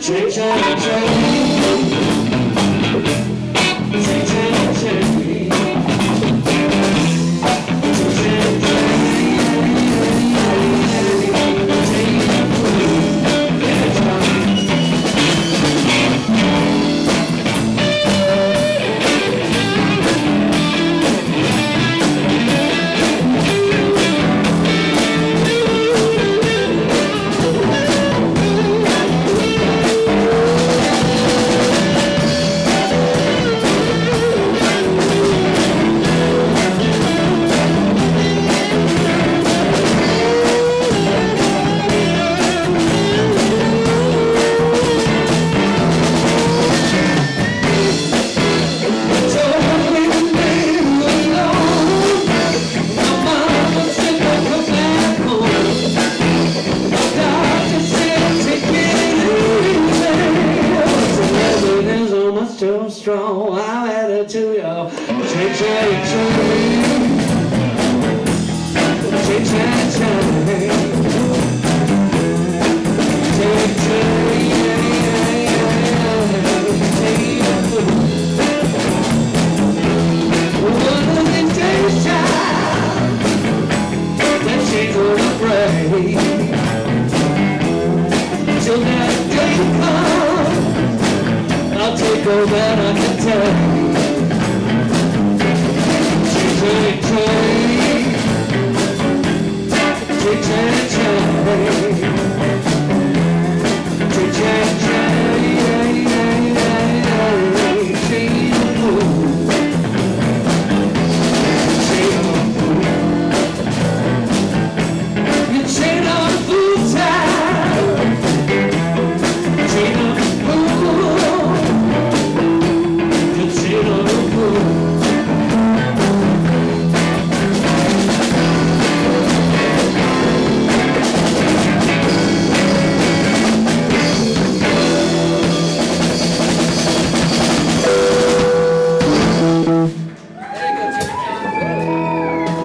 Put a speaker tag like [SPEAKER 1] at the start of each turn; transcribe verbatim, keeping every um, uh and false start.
[SPEAKER 1] Train, train, train. Train, train, train. Train, so strong, I'll add it to your train, train, train. Train, train, train. Train, train, one of these days, child, that she's gonna pray till that day comes. I'll take all that I can take. Train, train, train, train, train, train, train, train, train.